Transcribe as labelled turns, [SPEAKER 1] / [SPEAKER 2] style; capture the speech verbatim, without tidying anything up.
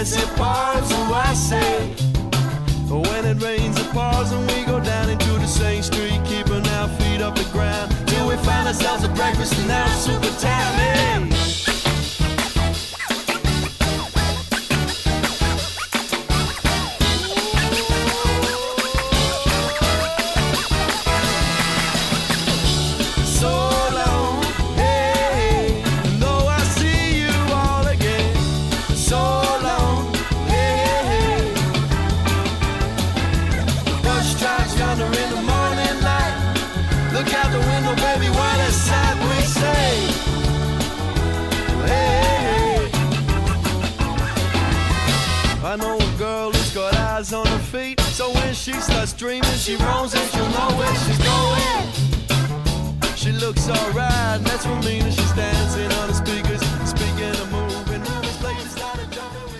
[SPEAKER 1] yes, it pours, so I say. When it rains, it pours, and we go down into the same street, keeping our feet off the ground, till we find ourselves at breakfast in our super town. Hey! Look out the window, baby, what a sight we say. Hey, hey. I know a girl who's got eyes on her feet, so when she starts dreaming, she runs and she'll know where she's going. She looks alright, that's what means